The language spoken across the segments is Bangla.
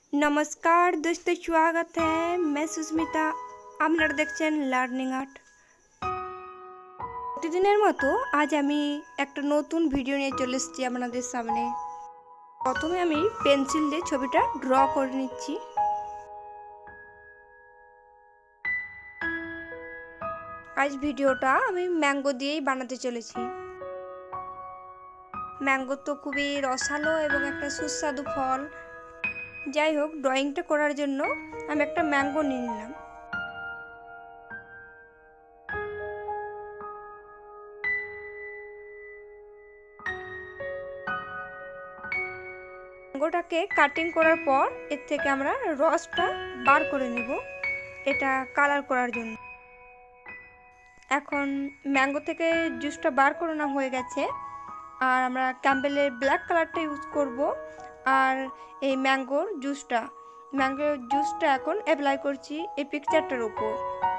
नमस्कार दोस्तों, स्वागत है। मैं सुस्मिता। আপনারা দেখছেন লার্নিং আর্ট। প্রতিদিনের মতো আজ আমি একটা নতুন ভিডিও নিয়ে চলে এসেছি আপনাদের সামনে। প্রথমে আমি পেন্সিল দিয়ে ছবিটা ড্র করে নিচ্ছি। আজ ভিডিওটা আমি ম্যাঙ্গো দিয়েই বানাতে চলেছি। ম্যাঙ্গো তো খুবই রসালো এবং একটা সুস্বাদু ফল। যাই হোক, ড্রয়িংটা করার জন্য আমি একটা ম্যাঙ্গো নিয়ে নিলাম। ম্যাঙ্গোটাকে কাটিং করার পর এর থেকে আমরা রসটা বার করে নেব, এটা কালার করার জন্য। এখন ম্যাঙ্গো থেকে জুসটা বার করানো হয়ে গেছে, আর আমরা ক্যাম্বেলের ব্ল্যাক কালারটা ইউজ করব। আর এই ম্যাঙ্গোর জুসটা এখন অ্যাপ্লাই করছি এই পিকচারটার উপর।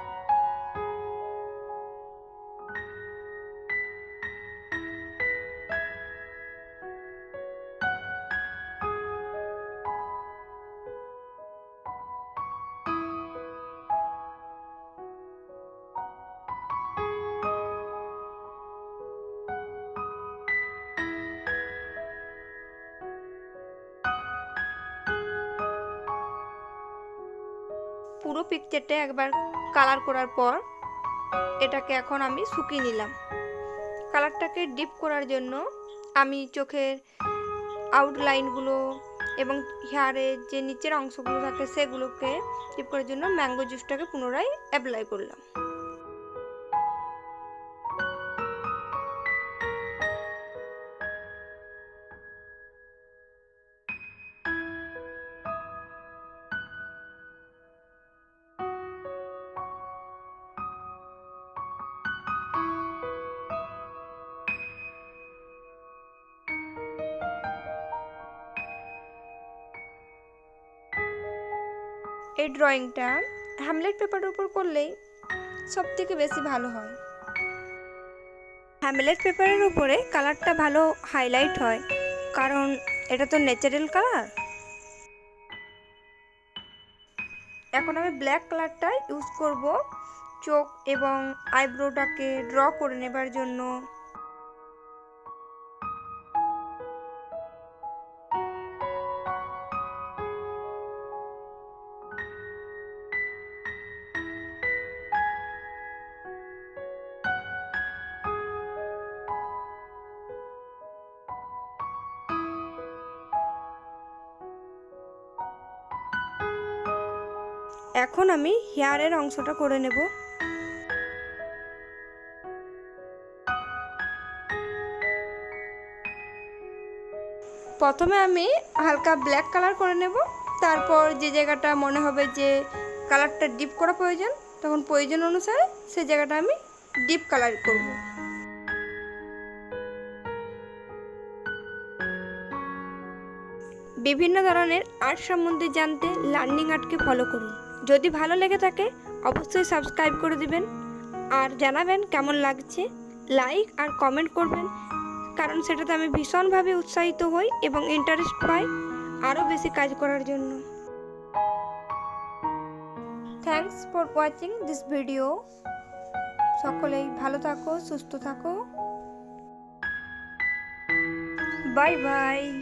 পুরো পিকচারটা একবার কালার করার পর এটাকে এখন আমি শুকিয়ে নিলাম। কালারটাকে ডিপ করার জন্য আমি চোখের আউটলাইনগুলো এবং হেয়ারের যে নিচের অংশগুলো থাকে সেগুলোকে ডিপ করার জন্য ম্যাঙ্গো জুসটাকে পুনরায় অ্যাপ্লাই করলাম। এই ড্রয়িংটা হ্যামলেট পেপারের উপর করলেই সবথেকে বেশি ভালো হয়। হ্যামলেট পেপারের উপরে কালারটা ভালো হাইলাইট হয়, কারণ এটা তো ন্যাচারাল কালার। এখন আমি ব্ল্যাক কালারটা ইউজ করব চোখ এবং আইব্রোটাকে ড্র করে নেবার জন্য। এখন আমি হেয়ারের অংশটা করে নেব। প্রথমে আমি হালকা ব্ল্যাক কালার করে নেব, তারপর যে জায়গাটা মনে হবে যে কালারটা ডিপ করা প্রয়োজন, তখন প্রয়োজন অনুসারে সেই জায়গাটা আমি ডিপ কালার করব। বিভিন্ন ধরনের আর্ট সম্বন্ধে জানতে লার্নিং আর্টকে ফলো করুন। যদি ভালো লেগে থাকে অবশ্যই সাবস্ক্রাইব করে দিবেন, আর জানাবেন কেমন লাগছে। লাইক আর কমেন্ট করবেন, কারণ সেটাতে আমি ভীষণভাবে উৎসাহিত হই এবং ইন্টারেস্ট পাই আরও বেশি কাজ করার জন্য। Thanks for watching this video. সকলেই ভালো থাকো, সুস্থ থাকো। Bye by.